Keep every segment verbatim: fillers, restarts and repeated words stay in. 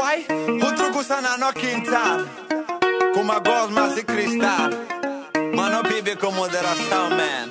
Huai, outro gusana no quintal, com uma gosma de cristal. Mano, bebe com moderação, man.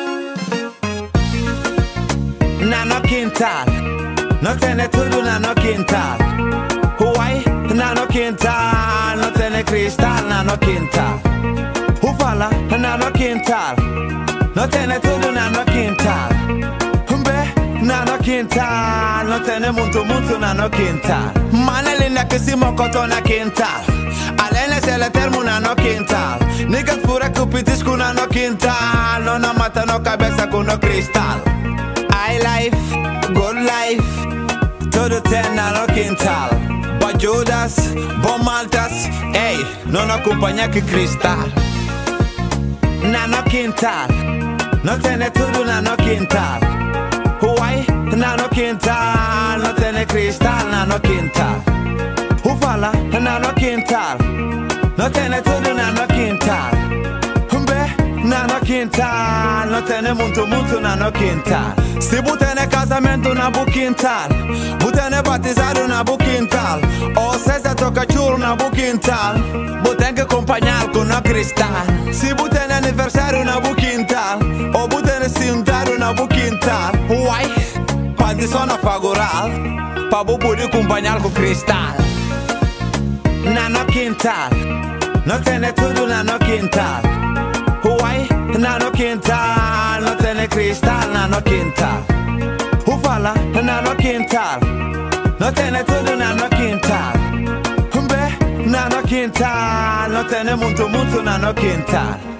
Na no quintal, não tem tudo na no quintal. Huai, na no quintal, não tem cristal na no quintal. Ufala, na no quintal, não tem tudo na no quintal. Na no quintal, não tem muito, muito na no quintal. Mana linda que se mocoto na quintal. Além se le termo na no quintal. Niggas fura que pitisco na no quintal. Não na mata no cabeça com no cristal. High life, good life, tudo tem na no quintal. Bajudas, bom maltas, ei, não acompanha que cristal. Na no quintal, não tem tudo na no quintal. Huai, na no quintal, não tem cristal na no quintal. Ufala, na no quintal, não tem tudo na no quintal. Humbe, na no quintal, não tem muito, muito na no quintal. Se botene casamento na bu quintal, botene batizado na bu quintal, ou seja toca churro na bu quintal, botene que acompanhar com no cristal. Se botene aniversário na bu quintal, ou botene cintaro na bu quintal. Uai, quando sono favoral, pa bu pode acompanhar com cristal. Na no quintal, não tem tudo na no quintal. Uai, na no quintal, não tem cristal na no quintal. Ufala, na no quintal, não tem tudo na no quintal. Humbe, na no quintal, não tem muito, muito na no quintal.